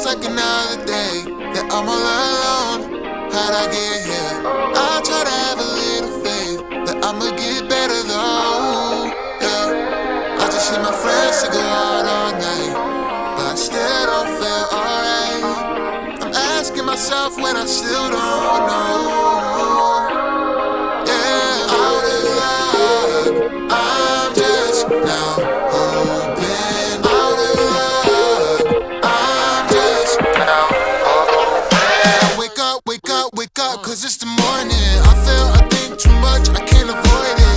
like another day that I'm all alone. How'd I get here? I try to have a little faith that I'ma get better though. Yeah, I just need my friends to go out all night, but I still don't feel alright. I'm asking myself when I still don't know. Yeah, out of luck, I'm just now hoping. Out of luck, I'm just now hoping. Wake up, 'cause it's the morning. I think too much, I can't avoid it.